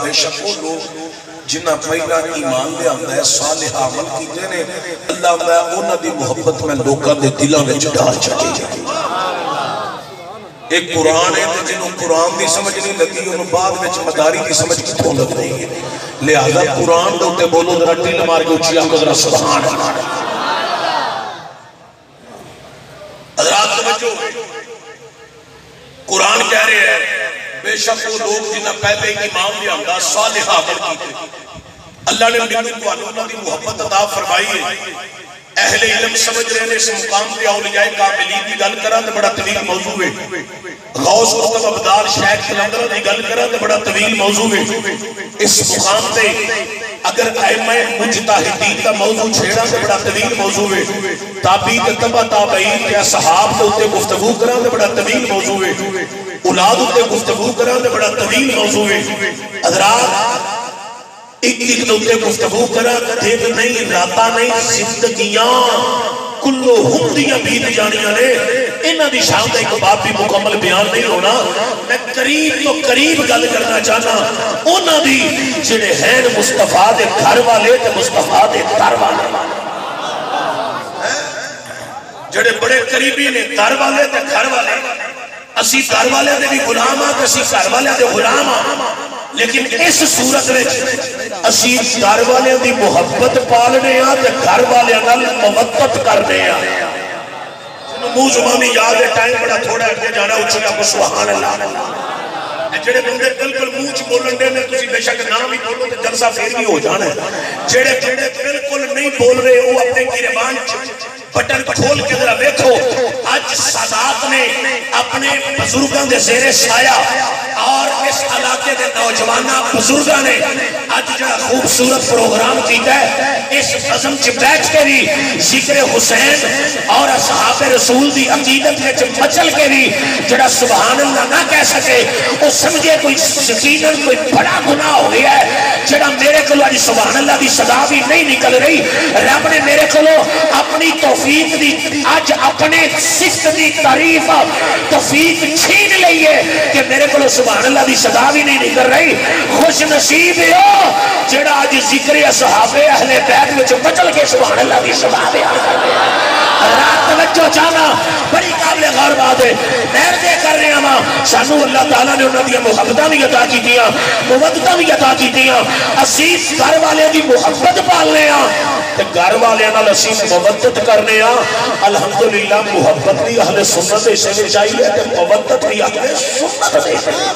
بے شک وہ لوگ جنہ پہلا ایمان لے آتا ہے صالح عمل کیتے نے اللہ میں انہاں دی محبت میں لوکاں دے دلاں وچ ڈال چھڈی جائے۔ ایک قرآن ہے جنہوں قرآن دی سمجھ نہیں لگی انہوں بعد وچ مداری دی سمجھ کتوں لگ رہی ہے، لہذا قرآن دوتے بولو ذرا ٹل مار کے اچھی آنکھ ذرا سبحان اللہ۔ حضرات توجہ، قرآن کہہ رہے ہیں بے شک وہ لوگ جنہ پہلے ایمان لے آندا صالح عمل کیتے، اللہ نے مینوں تانوں دی محبت عطا فرمائی ہے۔ اہل علم سمجھ رہے ہیں اس مقام پہ اولیاء کاملین کی گل کرا تو بڑا طویل موضوع ہے، غوث قطب ابدال شیخ قلندر کی گل کرا تو بڑا طویل موضوع ہے۔ اس مقام پہ اگر ائمہ مجتہدین کا موضوع چھیڑا تو بڑا طویل موضوع ہے، تابعین تبع تابعین کے اصحاب تے گفتگو کرا تو بڑا طویل موضوع ہے، اولاد تے گفتگو کرا تو بڑا طویل موضوع ہے۔ حضرات ایک ایک دوتے گفتگو کرا دن نہیں راتا نہیں زندگیاں کلو ہمدیاں بیت جانیاں نے، انہاں دی شان دا ایک باب بھی مکمل بیان نہیں ہونا۔ میں قریب تو قریب گل کرنا چاہنا انہاں دی جنہیں ہیں مصطفیٰ دے گھر والے تے مصطفیٰ دے در والے، جڑے بڑے قریبی نے در والے تے گھر والے۔ اسی در والے دے بھی غلام ہاں تے اسی گھر والے دے غلام ہاں، لیکن اس صورت میں اسی در والے دی محبت پالنے ہاں تے گھر والے نال مودت کرنے ہاں۔ منہ زبانی یاد ہے ٹائم بڑا تھوڑا اگے جانا اچھا کو سبحان اللہ۔ جڑے بندے بالکل منہ چ بولن دے نے تسی بے شک نام ہی بولو تے جلسہ پھر بھی ہو جانا ہے۔ جڑے بندے بالکل نہیں بول رہے وہ اپنے گریبان بٹن کھول کے ذرا دیکھو، آج سادات نے اپنے بزرگاں دے زیر سایہ اور اس علاقے دے نوجوانہ بزرگاں نے آج جڑا خوبصورت پروگرام کیتا ہے، اس عظم چ بیٹھ کے بھی ذکر حسین اور اصحاب رسول دی عقیدت وچ مچل کے بھی جڑا سبحان اللہ نہ کہہ سکے وہ سمجھے کوئی یقیناً کوئی بڑا گناہ ہو گیا ہے۔ جڑا میرے کو آج سبحان اللہ دی صدا بھی نہیں نکل رہی، رب نے میرے کو اپنی توفیق دی آج اپنے صفت دی تعریف توفیق چھین لئیے کہ میرے کو سبحان اللہ دی صدا بھی نہیں نکل رہی۔ خوش نصیب ہو جڑا آج ذکر اصحاب اہل بیت میں بچل کے سبحان اللہ دی صدا دے رات توجہ چاہنا بڑی قابل غور بات ہے۔ محرجے کر رہے ہیں سانو اللہ تعالیٰ نے انہوں نے محبتہ بھی عطا کی دیا، مودتہ بھی عطا کی دیا۔ اسیس گھر والے دی محبت پالنے ہیں، گھر والے نال اسیس مودت کرنے ہیں۔ الحمدللہ محبت بھی اہل سنت سے چاہیے تے مودت بھی اہل سنت سے چاہیے۔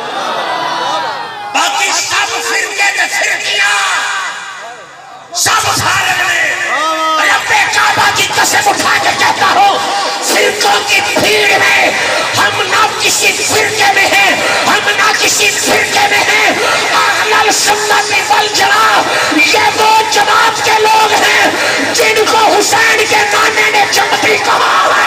باقی سب فرقے تے فرقیاں سب فارغ نے، رب کعبہ کی قسم اٹھا کے کہتا ہوں فرقوں کی بھیڑ میں ہم نہ کسی فرقے میں ہیں، ہم نہ کسی فرقے میں ہیں۔ اہل السنت والجماعت یہ وہ جماعت کے لوگ ہیں جن کو حسین کے نانے نے جنتی کہا ہے۔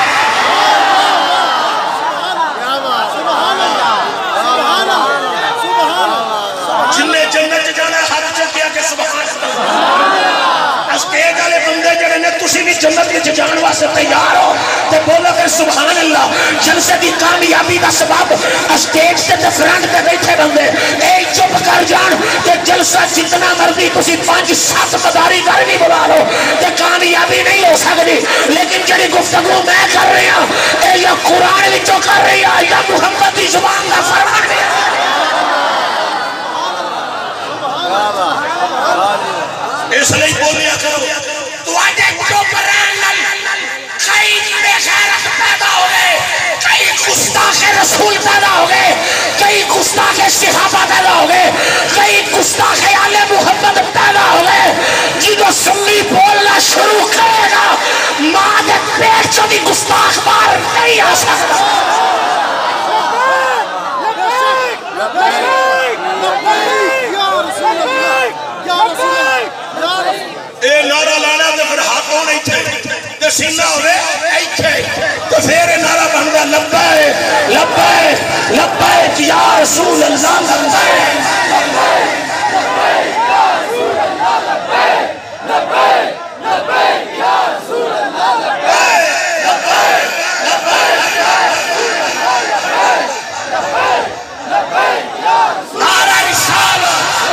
جن نے جنت جانا ہر چکیا کہ سبحان اللہ۔ اسٹیج والے بندے جڑے نے تسی بھی جنت وچ جان واسطے تیار ہو تے بولو کہ سبحان اللہ۔ جلسے دی کامیابی دا سبب اسٹیج تے فرنٹ تے بیٹھے بندے اے چپ کر جان تے جلسہ جتنا مرضی تسی 5-7 مداری گھر بھی بلا لو تے کامیابی نہیں ہو سکتی، لیکن جڑی گفتگو میں کر رہی ہوں اے یا قرآن وچوں کر رہی ہوں یا محمد دی زبان دا فرمان ہے۔ اس لئے بولیا کرو تو آجے جو پران کئی بے غیرت پیدا ہو گئے، کئی گستاخ رسول پیدا ہو گئے، کئی گستاخ صحابہ پیدا ہو گئے، کئی گستاخ آل محمد پیدا ہو گئے۔ جدو سنی بولنا شروع کرے گا ماں دے پیٹ چو بھی گستاخ بار نہیں آ سکتا۔ اے نعرہ لانا تو پھر ہاتھوں نہیں تھے تو سینہ ہوئے ایتھے تو پھر نعرہ بندہ لبائے لبائے لبائے یا رسول اللہ لبائے لبائے لبائے یا رسول اللہ لبائے لبائے لبائے یا رسول اللہ لبائے لبائے لبائے یا رسول اللہ لبائے لبائے لبائے یا رسول اللہ نعرہ رسالہ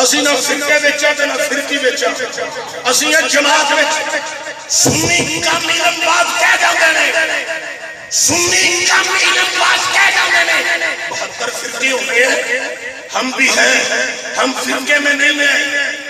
اسی نہ فرقے وچا تے نہ فرقی وچا اسی جماعت وچ سنی کم علم باز کہہ جاندے نے سنی کم علم باز کہہ جاندے نے 72 فرقے ہو گئے ہم بھی ہیں ہم فرقے میں نہیں ہیں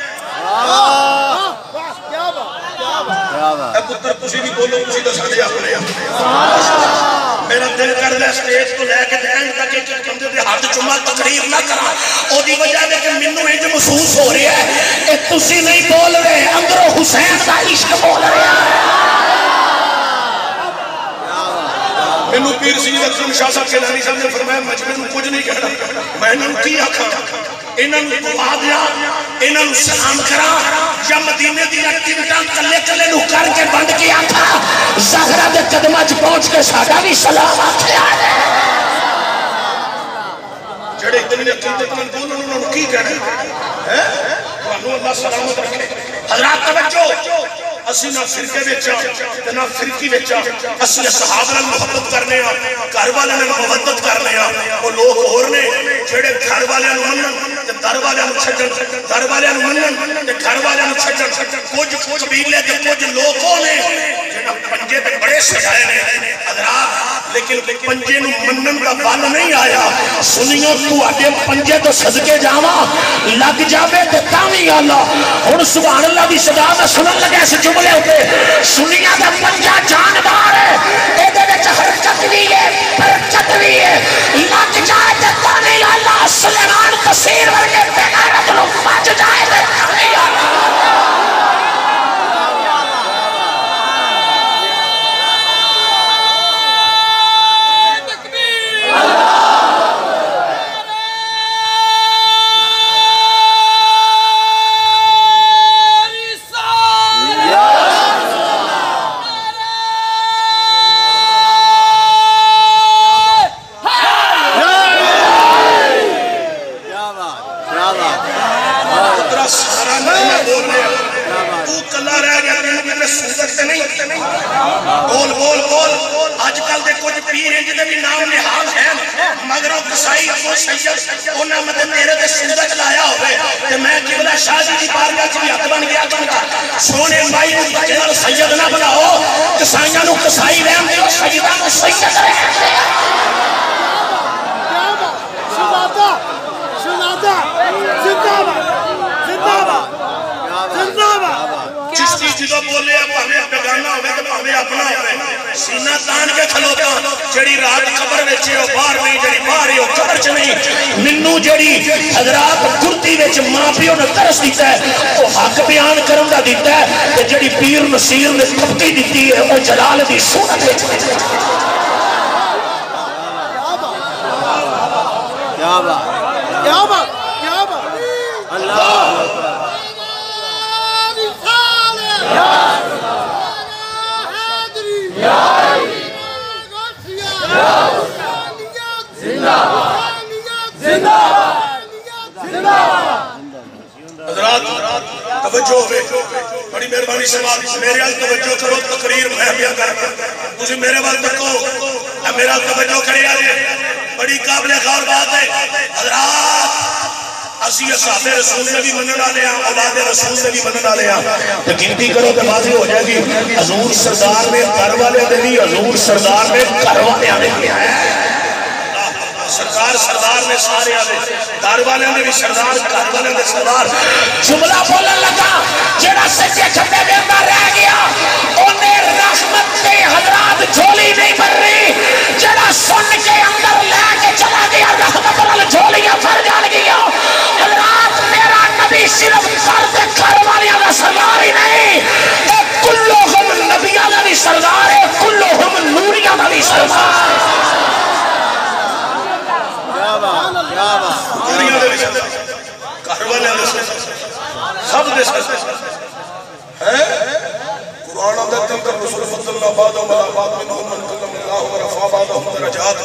اے پتر تسی بھی بولو تسی تو ساڈے اپنے میرا دل کر رہا سٹیج تو لے کے اینڈ تک ایک بندے دے ہاتھ چوما تقریر نہ کرا او دی وجہ ہے کہ مینوں انج محسوس ہو رہا ہے کہ تسی نہیں بول رہے اندروں حسین دا عشق بول رہا ہے مینوں پیر سید اکرم شاہ صاحب کیلانی صاحب نے فرمایا مجمع نوں کچھ نہیں کہنا میں انہاں نوں کی آکھاں انہاں نوں دعا دیا انہاں نوں سلام کرا یا مدینے دی ٹکٹاں کلے کلے نوں کر کے بند کے آکھا زہرا دے قدماں وچ پہنچ کے ساڈا بھی سلام آکھیا جڑے اتنے عقیدت مند بولن انہاں نوں کی کہنا ہے تانوں اللہ سلامت رکھے حضرات توجہ اسی نہ فرقے وچ تے نہ فرقی وچ اسی صحابہ نال محبت کرنے ہاں گھر والے نال محبت کرنے ہاں او لوگ ہور نے جڑے گھر والے نوں منن تے گھر والے نوں چھڈن گھر والے نوں منن تے گھر والے نوں چھڈن کچھ قبیلے تے کچھ لوگ نے جنہاں پنجے تے بڑے سجائے نے حضرات لیکن پنجے نوں منن دا بل نہیں آیا سنیو تواڈے پنجے تو صدقے جاواں لگ جاوے تے تاں وی اللہ ہن سبحان اللہ دی صدا میں سنن لگا اس جملے ہوتے سنیا دا پنجا جاندار ہے ایدے وچ حرکت بھی ہے حرکت بھی ہے لگ جائے تے تاں وی اللہ سلیمان کثیر ورگے بغیرت نوں بچ جائے تے تاں وی اللہ بول بول بول آج کل دے کچھ پیر ہیں جنہیں بھی نام نحاز ہیں مگر وہ قصائی ابو سید انہاں مدد تیرے دے سندت لایا ہوئے کہ میں قبلہ شاہ جی کی بارگاہ چ بھی ہاتھ بن گیا کہندا سونے مائی نوں بچے نال سید نہ بناؤ قصائیاں نوں قصائی رحم دیو سیداں نوں سید رحم دیو شہزادہ شہزادہ زندہ باد زندہ باد زندہ باد چشتی جدو بولے پاویں بیگانہ ہوئے تو پاویں اپنا ہوئے سینہ تان کے کھلوتا جڑی رات قبر وچ ہے باہر نہیں جڑی باہر ہے قبر چ نہیں منوں جڑی حضرات گرتی وچ ماں پیو نے ترس دیتا ہے او حق بیان کرن دا دیتا ہے تے جڑی پیر نصیر نے تبتی دتی ہے او جلال دی صورت وچ کیا بات کیا بات کیا بات اللہ حضرات توجہ ہوئے بڑی مہربانی سے میرے حال توجہ کرو تقریر میں بھی کر تجھے میرے وال تکو میرا توجہ کرے آئے بڑی قابل غور بات ہے حضرات اسی اصحاب رسول نے بھی منن والے ہیں اولاد رسول نے بھی منن والے ہیں تو گنتی کرو تو واضح ہو جائے گی حضور سردار نے گھر والے نے بھی حضور سردار نے گھر والے نے بھی سرکار سردار نے سارے آلے گھر والے نے بھی سردار گھر والے نے سردار جملہ بولن لگا جڑا سچے کھٹے میں اندر رہ گیا انہیں رحمت کے حضرات جھولی نہیں بھر رہی جڑا سن کے اندر لے کے چلا گیا رحمت والا جھولیاں بھر جان گیا حضرات میرا نبی صرف فرد گھر والے کا سردار ہی نہیں کلہم نبیوں کا بھی سردار ہے کلہم نوریوں کا بھی سردار ہے سب دے سکتے قرآن اندر تلکر رسول فضل اللہ بعد و ملا بعد منہم من کلم اللہ و رفع بعدہم درجات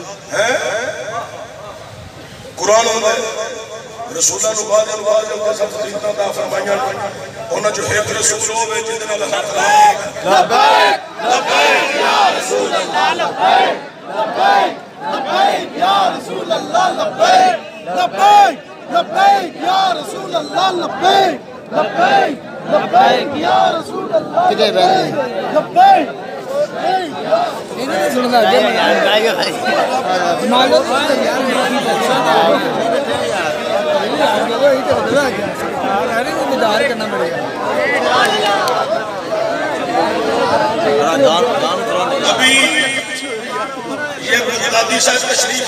قرآن اندر رسول اللہ بعد و بعد و سب فضیلتہ دا فرمائیاں انہاں جو ایک رسول ہوئے جتنا لہا لبیک لبیک لبیک یا رسول اللہ لبیک لبیک لبیک یا رسول اللہ لبیک لبیک لبیک یا رسول اللہ لبیک لبیک لبیک یا رسول اللہ کدھر بیٹھے لبیک سننا جی گائے گا مانگو کرنا پڑے گا ابھی یہ بغدادی صاحب تشریف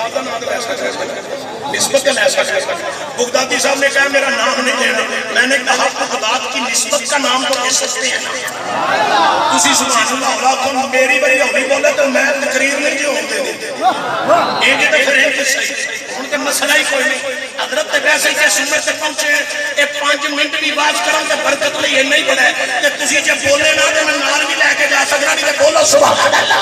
نسبت کا ایسا بغدادی صاحب نے کہا میرا نام نہیں لینا میں نے کہا بغداد کی نسبت کا نام تو لے سکتے ہیں تسی سبحان اللہ اولا تو میری بری ہوئی بولے تو میں تقریر نہیں جو ہوتے نہیں ایک ہی پھر ایک صحیح ان کا مسئلہ ہی کوئی نہیں حضرت ویسے کہ سنت سے پہنچے ہیں ایک 5 منٹ بھی بات کروں کہ برکت لئے یہ نہیں پڑھے کہ تسی جب بولے نہ دے میں نار بھی لے کے جا سکتا نہیں کہ بولو سبحان اللہ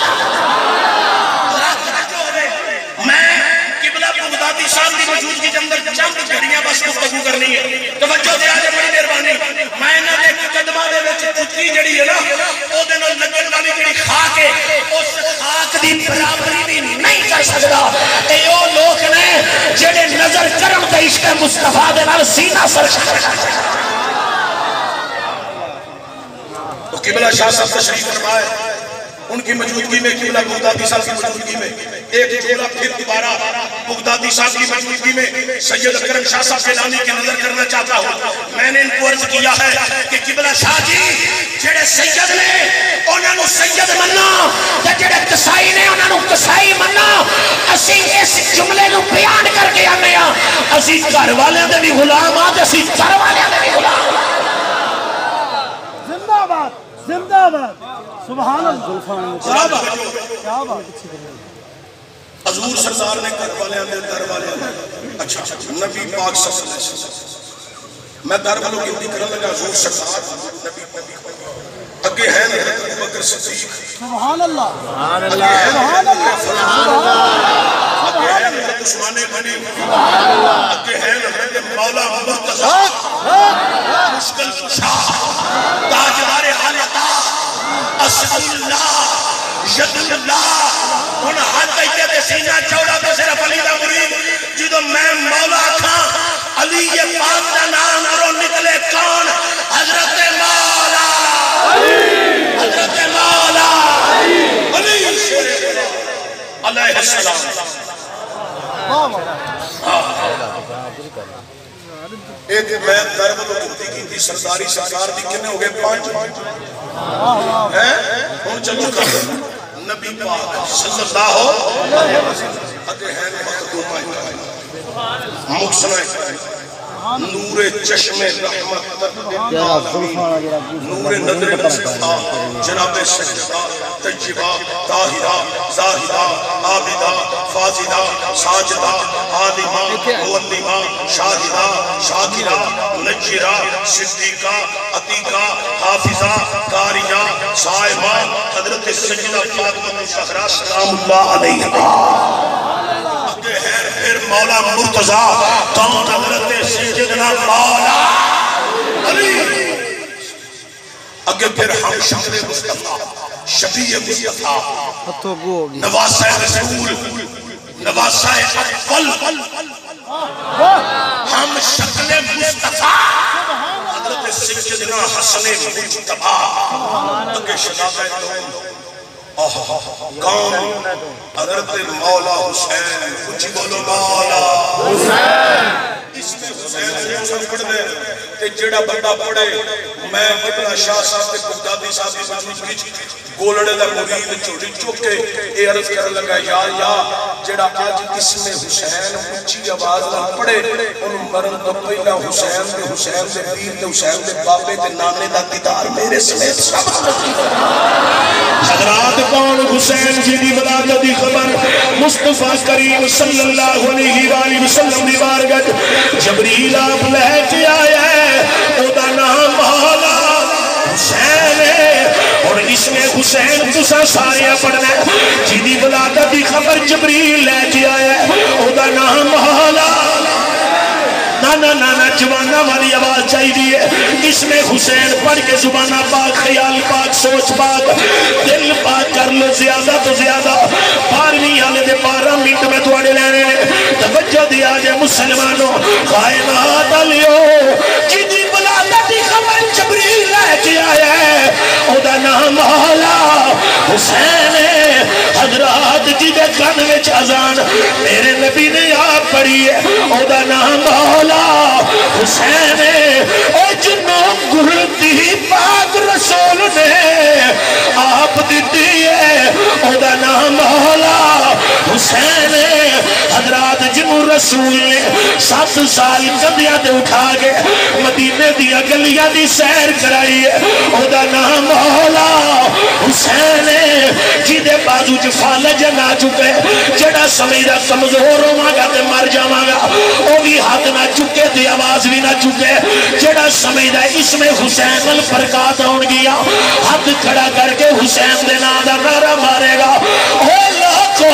میں قبلہ بغدادی صاحب کی موجودگی کے اندر چند گھڑیاں بس گفتگو کرنی ہے توجہ دے آجے بڑی مہربانی میں نہ دیکھ قدمہ دے وچ کتنی جڑی ہے نا او دے نال لگن والی جڑی خاک ہے اس خاک دی برابری بھی نہیں کر سکتا اے او لوگ نے جڑے نظر کرم تے عشق مصطفیٰ دے نال سینہ سرشار تو قبلہ شاہ صاحب تشریف فرمائے ان کی موجودگی میں قبلہ بغدادی صاحب کی موجودگی میں ایک جوڑا پھر دوبارہ بغدادی صاحب کی موجودگی میں سید اکرم شاہ صاحب فیلانی کی نظر کرنا چاہتا ہوں میں نے ان کو عرض کیا ہے کہ قبلہ شاہ جی جڑے سید نے انہوں نے سید مننا جڑے قصائی نے انہوں نے قصائی مننا اسی اس جملے کو بیان کر کے آنے ہیں اسی گھر والے دے بھی غلام آتے اسی گھر والے دے بھی غلام زندہ باد زندہ باد سبحان اللہ کیا بات حضور سرکار نے گھر والے آنے در والے آنے اچھا نبی پاک صلی اللہ علیہ وسلم میں در والوں کی اتنی کرنے لگا حضور سرکار نبی اگے ہیں حضرت ابو بکر صدیق سبحان اللہ سبحان اللہ سبحان اللہ اگے ہیں حضرت عثمان غنی اگے ہیں حضرت مولا مرتضی مشکل کشا تاجدار حالتا اسد اللہ ید اللہ ان ہاتھ ایتے دے سینہ چوڑا تو صرف علی دا مرید جدو میں مولا تھا علی پاک دا نام کرو نکلے کون حضرت مولا حضرت مولا علی علیہ السلام ایک میں درب تو کتی کی تھی سرداری سرکار دی کنے ہو گئے 5 ہون چلو کر نبی پاک صلی اللہ علیہ وسلم اگر ہے مخدومہ مقصنہ نور چشم رحمت نور نظر مصطفیٰ جناب سجدہ تجیبہ طاہرہ زاہدہ عابدہ فاضدہ ساجدہ عالمہ مولمہ شاہدہ شاکرہ نجرہ صدیقہ عتیقہ حافظہ کاریہ صائمہ حضرت سجدہ فاطمہ زہرا سلام اللہ علیہ پھر مولا مرتضی کون حضرت سیدنا مولا علی اگر پھر ہم شمر مصطفیٰ شفیع مصطفیٰ نواسہ رسول نواسہ اول ہم شکل مصطفیٰ حضرت سیدنا حسن مجتبہ اگر شدادہ دوم کون حضرت مولا حسین کچھ بولو مولا حسین اس میں حسین سے پڑھ دے کہ جڑا بندہ پڑھے میں قبلہ شاہ صاحب کے بغدادی صاحب کی موجودگی گولڑے دا مرید چھوٹی چوکے اے عرض کر لگا یا اللہ جڑا آج اسم حسین اونچی آواز نہ پڑھے ان مرن تو پہلا حسین دے پیر دے حسین دے بابے دے نانے دا دیدار میرے سمیت سب نصیب حضرات کون حسین جی دی ولادت دی خبر مصطفیٰ کریم صلی اللہ علیہ وآلہ وسلم دی بارگاہ جبریل آپ لے کے آیا ہے او دا نام مولا حسین ہے اور اس میں حسین تسا سارے پڑھنا ہے جی دی ولادت دی خبر جبریل لے کے آیا ہے او دا نام مولا نانا نانا جوانا والی آواز چاہیے اس میں حسین پڑھ کے زبانہ پاک خیال پاک سوچ پاک دل پاک کر لو زیادہ تو زیادہ 12ویں والے دے 12 منٹ میں تھوڑے لینے توجہ دیا جائے مسلمانوں کائنات علیو جدی بلادتی خبر جبریل لے کے آیا ہے او دا نام مولا حسین حضرات جدے کن وچ اذان میرے نبی نے آپ پڑھی ہے او دا نام مولا حسین او جنوں گرتی پاک رسول نے آپ دیتی ہے او دا نام مولا حسین حضرات جنوں رسول نے 7 سال کندیاں تے اٹھا کے مدینے دیا گلیاں دی سیر کرائی ہے او دا نام مولا حسین جیدے بازو چ فالج نہ چکے جڑا سمجھدا کمزور ہوواں گا تے مر جاواں گا او بھی ہاتھ نہ چکے تے آواز بھی نہ چکے جڑا سمجھدا اس میں حسین ال برکات آن گیا ہاتھ کھڑا کر کے حسین دے نام دا نعرہ مارے گا او لاکھو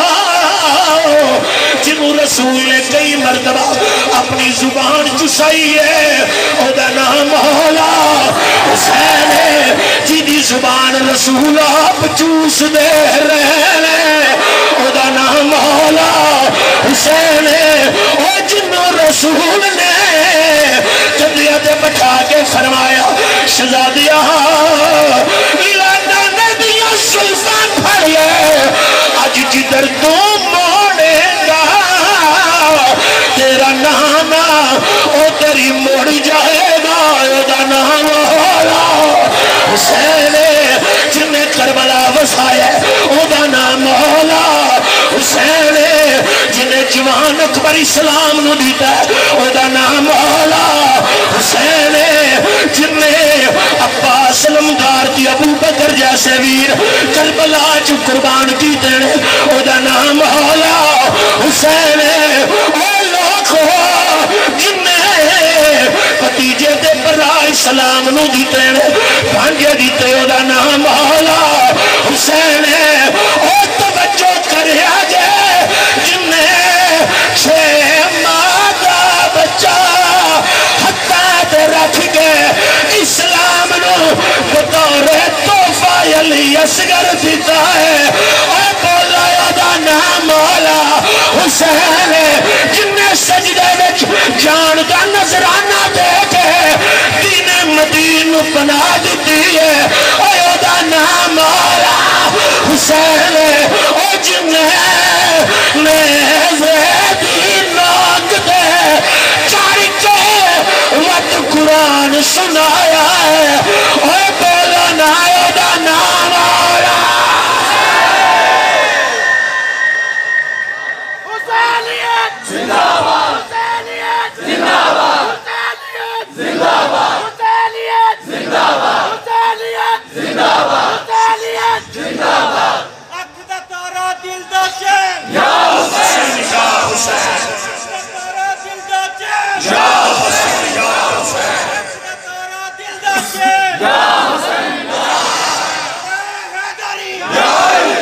جنہوں رسول نے کئی مرتبہ اپنی زبان چسائی ہے او دا نام مولا حسین جیدی زبان رسول آپ چوس دے رہے او دا نام مولا حسین او جنہوں رسول نے جدیت بٹھا کے فرمایا شہزادیاں لانا ندیاں سلطان پھڑ لے آج جدر تو موڑے گا تیرا نام او تیری موڑ جائے گا او دا نام مولا حسین جنہیں کربلا وسایا او دا نام مولا حسین جنہیں جوان اکبر اسلام نو دیتا ہے او دا نام مولا حسین جنہیں عباس علمدار دی ابو بکر جیسے ویر کربلا جو قربان کی دینے او دا نام مولا حسین او لاکھو جنہیں پتیجے دے برا اسلام نو دیتے ہیں بھانجے دیتے او دا نام مولا حسین او توجہ کرے آجے جنہیں 6 ماہ دا بچہ حتیٰ دے رکھ کے اسلام نو بطور توفہ علی اصغر دیتا ہے او بولا او دا نام مولا حسین جنہیں سجدے وچ جان دا نظرانہ دے کے دین مدین بنا دیتی ہے او دا نام مولا حسین او جنہیں نیزے دی نوک دے چار کے وقت قرآن سنایا ہے او بولا نا او دا نام مولا حسینیت زندہ باد حسینیت زندہ باد حسینیت زندہ باد حسینیت زندہ باد حسینیت زندہ باد حسینیت زندہ باد اک دا تارا دل دا چین یا حسین یا حسین تارا دل دا چین یا حسین یا حسین تارا دل دا چین یا حسین یا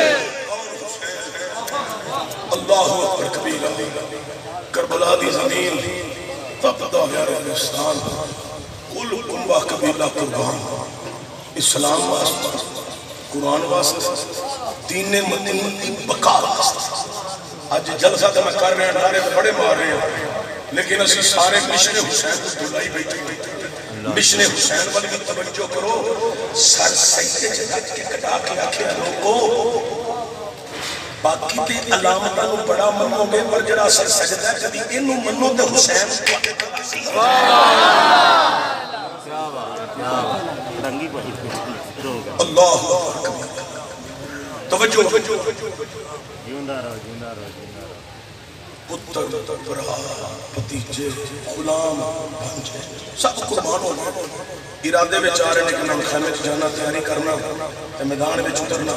اللہ اکبر کبیرہ کربلا دی زمین تبدا یار افغانستان کل کنبہ قبیلہ قربان اسلام واسطہ قرآن واسطہ دین مدین کی بقا واسطہ آج جلسہ تو میں کر رہے ہیں نعرے تو بڑے مار رہے ہیں لیکن اسی سارے مشن حسین کو دلائی بیٹھے مشن حسین والی کی توجہ کرو سر سیدے جدت کے کٹا کے آکھے لوگو باقی تے علامتہ نو بڑا منو گے پر جڑا سر سجدہ کبھی انو منو تے حسین اللہ توجہ پتر برا پتیجے غلام بھانجے سب قربان ہو گئے ارادے میں چاہ رہے لیکن ہم خیمے جانا تیاری کرنا میدان میں اترنا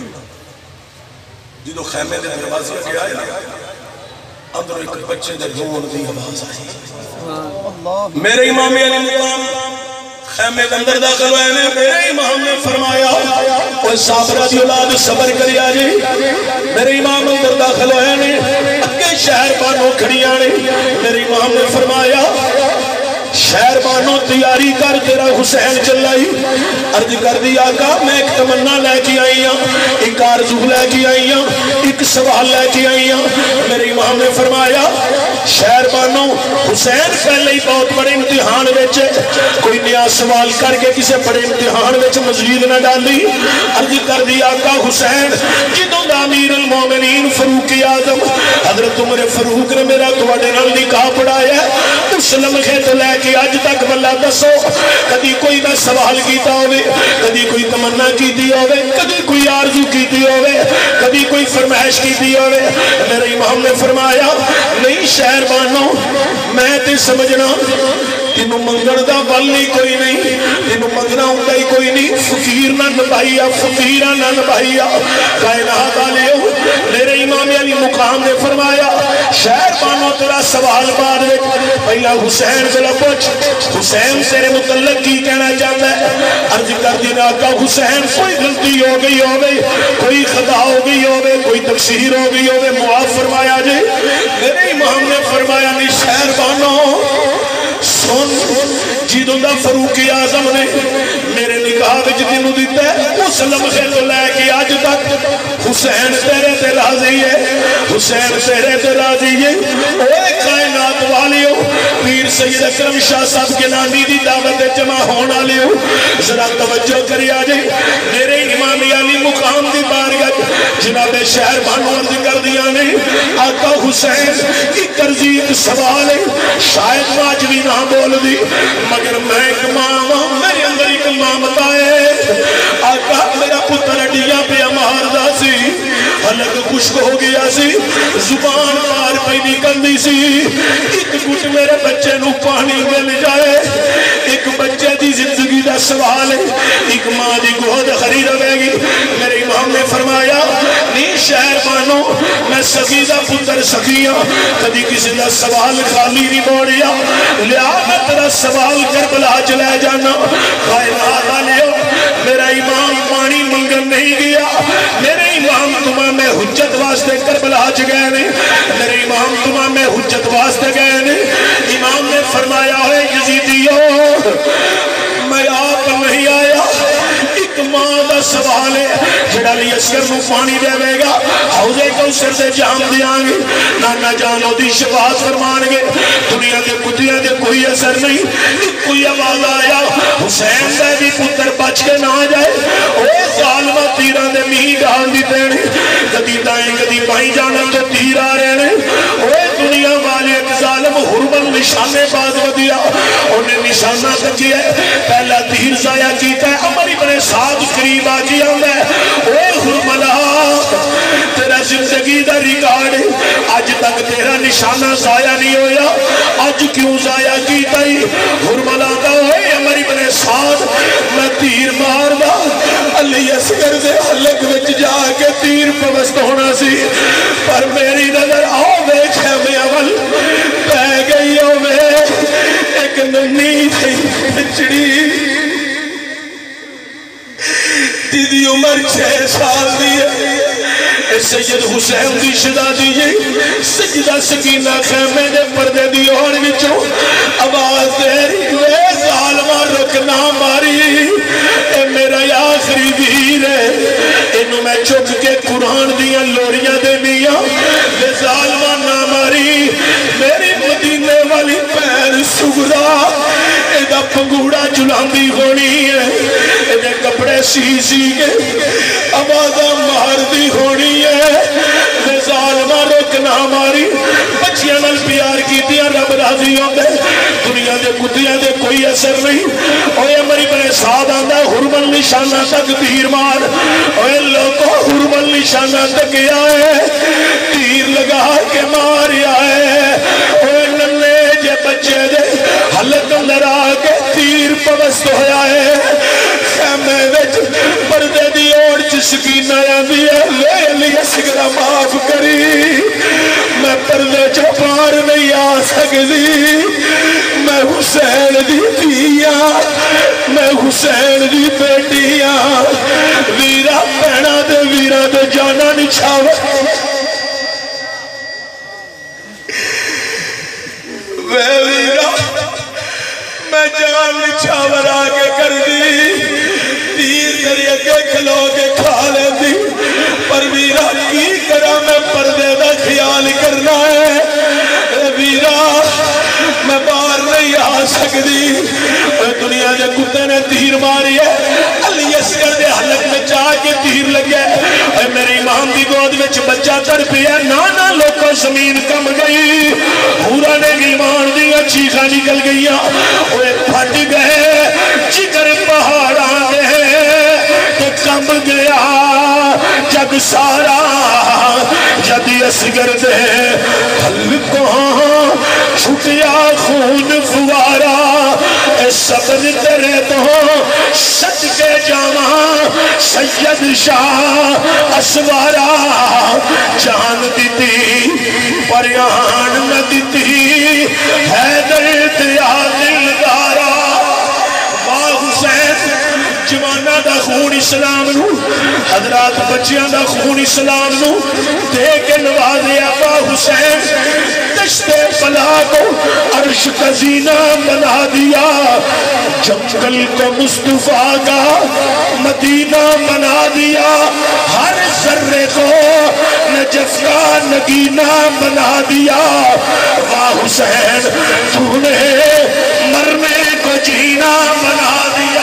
جدو خیمے دے دروازے کے آئے اندر ایک بچے دے رون دی آواز آئی میرے امام علی مقام خیمے کے اندر داخل ہوئے نے میرے امام نے فرمایا اوہ صابرہ دی اولاد صبر کریا جی میرے امام اندر داخل ہوئے نے اکے شہر بانوں کھڑیاں نے میرے امام نے فرمایا شہربانوں تیاری کر تیرا حسین چلائی. عرض کر دی آقا میں ایک تمنا لے کے آئی ہوں, ایک آرزو لے کے آئی ہوں, ایک سوال لے کے آئی ہوں. میرے امام نے فرمایا شہربانوں حسین پہلے ہی بہت بڑے امتحان وچ, کوئی نیا سوال کر کے کسی بڑے امتحان وچ مزید نہ ڈالی. عرض کر دی آقا حسین جدوں دا امیر المومنین فاروق اعظم حضرت عمر فاروق نے میرا تواڈے نال نکاح پڑھایا ہے, اس لمحے تو لے کے اج تک بلا دسو کدی کوئی میں سوال کیتا ہوئے, کدی کوئی تمنا کیتی ہوئے, کدی کوئی آرزو کیتی ہوئے, کدی کوئی فرمائش کیتی ہوئے. میرے امام نے فرمایا نہیں شہربانوں میں تے سمجھنا تینوں منگن دا ول ہی کوئی نہیں, تینوں منگنا ہوندا ہی کوئی نہیں. فقیر نہ نبھائیا, فقیرہ نہ نبھائیا. کائنات والیو میرے امام علی مقام نے فرمایا شہربانوں تیرا سوال بعد میں, پہلا حسین سے پوچھ حسین تیرے متعلق کی کہنا چاہتا ہے. عرض کر دینا آقا حسین کوئی غلطی ہو گئی ہوگی, کوئی خطا ہو گئی ہوگی, کوئی تقصیر ہو گئی ہوگی, معاف فرمایا جی. میرے امام نے فرمایا نہیں شہربانوں سن جدوں دا فاروق اعظم نے میرے نکاح وچ تینوں دتا ہے اس لمحے تو لے کے اج تک حسین تیرے تے راضی ہے, حسین تیرے تے راضی ہے. اوے کائنات والیو پیر سید اکرم شاہ صاحب کے نامی دی دعوت جمع ہون والیو ذرا توجہ کریا جی. میرے امام علی مقام دی بارگاہ جناب شہربانوں عرض کر دیا نے آقا حسین ایک عرضی ایک سوال ہے, شاید واجبی نہ بول دی مگر میں ایک ماما میرے اندر ایک مامتا ہے. آقا میرا پتر اڈیاں پہ ماردا سی, حلق خشک ہو گیا سی, زبان پار پہ نکل دی سی. ایک گھٹ میرے بچے نو پانی مل جائے, ایک بچے دی زندگی دا سوال ہے, ایک ماں دی گود خری رہے گی. میرے امام نے فرمایا نہیں شہربانوں میں سخی دا پتر سخیاں کدی کسی دا سوال خالی نہیں موڑیا, لیا میں تیرا سوال کربلا چلے جانا. کائنات والیو میرا امام پانی منگن نہیں گیا, میرے امام تمہیں میں حجت واسطے کربلا چ گئے نے, میرے امام تمہیں میں حجت واسطے گئے نے. امام نے فرمایا ہے یزیدیو میں آپ نہیں آیا, ایک ماں دا سوال ہے جڑا لی اسکر نو پانی دے وے گا حوضے کوثر سے جام دیاں گے, نانا جانو دی شفاعت فرمان گے, دنیا دے کتیاں دے کوئی اثر نہیں. کوئی آواز آیا حسین دے بھی پتر بچ کے نہ جائے, اوے ظالمہ تیران دے میہی ڈال دی دینے, کدی دائیں کدی بائیں جانا تو تیر آ رہے نے. اوے دنیا والے ایک ظالم حرمل نشانے باز ودیا, انہیں نشانہ تکیا ہے, پہلا تیر ضائع کیتا ہے, عمر ابن سعد قریب آ گیا ہے. اوے حرملہ تیرا زندگی دا ریکارڈ ہے, آج تک تیرا نشانہ ضائع نہیں ہویا, آج کیوں ضائع کیتا ہی. حرملہ دا ہوئے عمر ابن سعد میں تیر مار دا علی اصغر دے حلق وچ جا کے تیر پوست ہونا سی, پر میری نظر آؤ دیکھے میں اول پہ گئی ہو میں ایک ننی تھی پچڑی دیدی عمر 6 سال دی سید حسین دی شہزادی جی سجدہ سکینہ خیمے دے پردے دی اور وچوں آواز دے رہی وے ظالمہ رکنا ماری, اے میرا آخری ویر ہے, انہوں میں چک کے قرآن دیاں لوریاں دے میاں وے ظالمہ نہ ماری. میری مدینے والی پیر سگرا ایدہ پنگوڑا جلاندی ہونی ہے, ایدہ کپڑے سی سی کے آوازہ مار دی ہونی ہے. میں ظالمہ رکنا ہماری بچیاں نل پیار کی دیا رب راضی ہوتے, دنیا دے کتیاں دے کوئی اثر نہیں. اوے ہماری بنے ساتھ آندہ حرمل نشانہ تک تیر مار, اوے لوگوں حرمل نشانہ تک آئے تیر لگا کے مار آئے. اوے ننے جے بچے دے حلق اندر آکے تیر پوست ہویا ہے, خیمے وچ پردے دی اور سکینہ آندی ہے, لے علی اصغر معاف کری میں پردے چو پار نہیں آ سکتی, میں حسین دی دھیاں میں حسین دی بیٹیاں, ویرہ پہنا دے ویرہ دے جانا نچھاوے وے ویرہ میں نچھاور آگے کر دی تیر تیرے اگے کھلو کے کھا لے دی پر ویرا کی کرا میں پردے دا خیال کرنا ہے ویرا میں باہر نہیں آ سکتی دنیا دے کتے نے تیر ماری ہے علی اصغر دے حلق میں چاہ کے تیر لگے اے میری امام دی گود میں بچہ تڑپی ہے نانا لوکو زمین کم گئی پورا نے گلمان دیا چیخا نکل گئی اوے پھٹ گئے جگر پہاڑ آنے کہ کم گیا جگ سارا جدی اصغر دے حلقوں چھٹیا خون فوارا اے سبن تیرے تو سچ کے جاواں سید شاہ اسوارا جان دیتی پریان نہ دیتی حیدر دیا دلدارا واہ حسین جوانہ دا خون اسلام نو حضرات بچیاں دا خون اسلام نو دے کے نوازے ابا حسین دشت بلا کو عرش کا زینہ بنا دیا جنگل کو مصطفیٰ کا مدینہ بنا دیا ہر ذرے کو نجف کا نگینہ بنا دیا واہ حسین تو نے مرنے کو جینا بنا دیا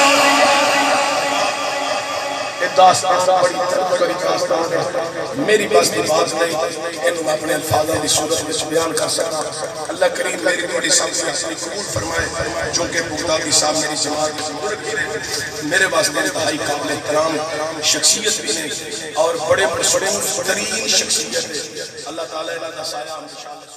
بڑی داستان ہے میری بس کی بات نہیں انہوں اپنے الفاظوں کی صورت میں بیان کر سکتا اللہ کریم میری بڑی سامنے اپنی قبول فرمائے چونکہ بغدادی صاحب میری جماعت میرے واسطے انتہائی قابل احترام شخصیت بھی نہیں اور بڑے مشہور ترین شخصیت ہے اللہ تعالیٰ کا سایہ انشاءاللہ